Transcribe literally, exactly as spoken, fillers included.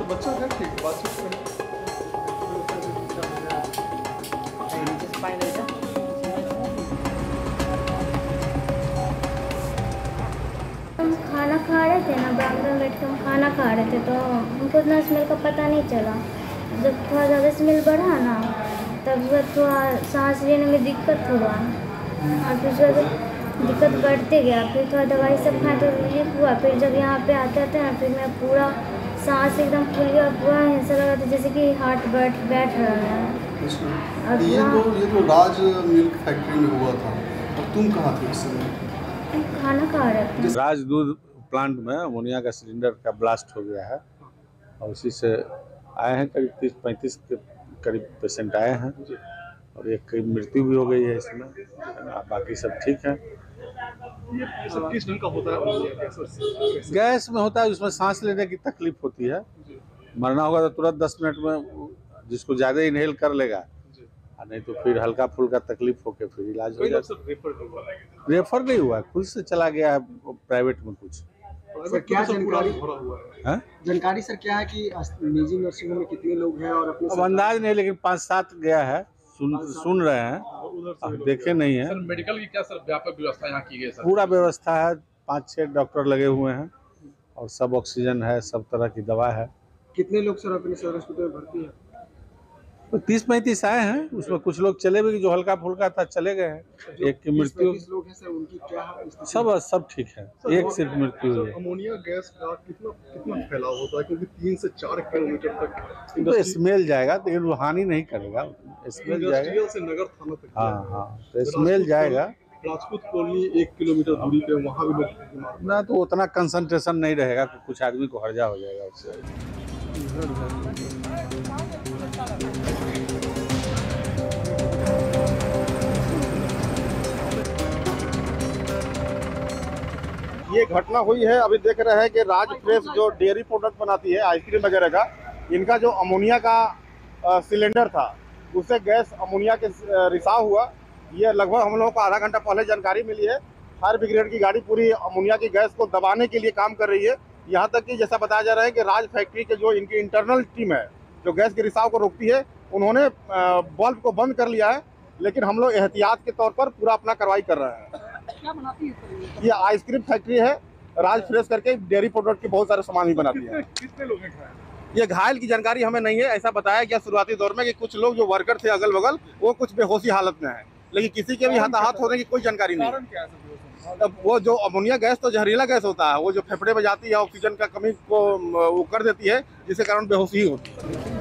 बच्चा है ठीक, बातचीत करें। हम खाना खा रहे थे ना, बरामदा में बैठ के हम खाना खा रहे थे, तो हमको इतना स्मेल का पता नहीं चला। जब थोड़ा ज़्यादा स्मेल बढ़ा ना, तब थोड़ा सांस लेने में दिक्कत हुआ, और फिर जो दिक्कत बढ़ते गया। फिर थोड़ा दवाई सब खाए तो रिलीफ हुआ। फिर जब यहाँ पे आते आते ना, फिर मैं पूरा सांस एकदम फूल गया, पूरा ऐसा लगा था जैसे कि हार्ट बैठ बैठ रहा है। और ये तो ये तो राज मिल्क फैक्ट्री में हुआ था, और तुम कहाँ थे उस समय? खाना खा रहे थे। राज दूध प्लांट में अमोनिया का सिलेंडर का ब्लास्ट हो गया है, और उसी से आए हैं करीब तीस पैंतीस के करीब पेशेंट आए हैं, और एक की मृत्यु भी हो गई है इसमें, बाकी सब ठीक है। ये सब किस ढंग का होता है? गैस में होता है, उसमें सांस लेने की तकलीफ होती है। मरना होगा तो तुरंत दस मिनट में जिसको ज़्यादा इनहेल कर लेगा, और नहीं तो फिर हल्का फुल्का तकलीफ होके फिर इलाज हो जाता है। रेफर नहीं हुआ, खुद से चला गया है प्राइवेट में। कुछ सर क्या जानकारी है? जानकारी सर क्या है कि निजी नर्सिंग होम में कितने लोग हैं और अपने अब अंदाज नहीं, लेकिन पाँच सात गया है, सुन सुन रहे हैं, अब देखे नहीं है। सर मेडिकल की क्या सर व्यापक व्यवस्था यहाँ की गई सर? पूरा व्यवस्था है, पाँच छः डॉक्टर लगे हुए हैं, और सब ऑक्सीजन है, सब तरह की दवा है। कितने लोग सर अपने सदर हॉस्पिटल में भर्ती हैं? तो तीस पैंतीस आए हैं, उसमें कुछ लोग चले भी, जो हल्का फुल्का था चले गए हैं। एक की मृत्यु, लोग हैं सर, उनकी क्या स्थिति? सब सब ठीक है, एक सिर्फ मृत्यु हुई है। अमोनिया गैस का कितना कितना फैलाव होता है, क्योंकि तीन से चार किलोमीटर तक तो स्मेल जाएगा, लेकिन वो हानि नहीं करेगा, स्मेल जाएगा। इंडस्ट्रियल से नगर थाना तक। हाँ हाँ, तो स्मेल जाएगा। राजपूत कॉलोनी एक किलोमीटर दूरी पे, वहाँ भी लोग बीमार ना तो उतना कंसंट्रेशन नहीं रहेगा कि कुछ आदमी को हर्जा हो जाएगा उससे। ये घटना हुई है, अभी देख रहे हैं कि राज फ्रेश जो डेयरी प्रोडक्ट बनाती है आइसक्रीम वगैरह का, इनका जो अमोनिया का आ, सिलेंडर था, उससे गैस अमोनिया के रिसाव हुआ। ये लगभग हम लोगों को आधा घंटा पहले जानकारी मिली है। फायर ब्रिगेड की गाड़ी पूरी अमोनिया की गैस को दबाने के लिए काम कर रही है। यहाँ तक कि जैसा बताया जा रहा है कि राज फैक्ट्री के जो इनकी इंटरनल टीम है, जो गैस के रिसाव को रोकती है, उन्होंने बल्ब को बंद कर लिया है, लेकिन हम लोग एहतियात के तौर पर पूरा अपना कार्रवाई कर रहे हैं। क्या बनाती है? ये आइसक्रीम फैक्ट्री है, राज फ्रेश करके डेयरी प्रोडक्ट के बहुत सारे सामान भी बनाती है। कितने लोग हैं? ये घायल की जानकारी हमें नहीं है। ऐसा बताया गया शुरुआती दौर में कि कुछ लोग जो वर्कर थे अगल बगल, वो कुछ बेहोशी हालत में है, लेकिन किसी के भी हताहत होने की कोई जानकारी नहीं। अब वो जो अमोनिया गैस तो जहरीला गैस होता है, वो जो फेफड़े में जाती है, ऑक्सीजन का कमी को वो कर देती है, जिसके कारण बेहोशी होती है।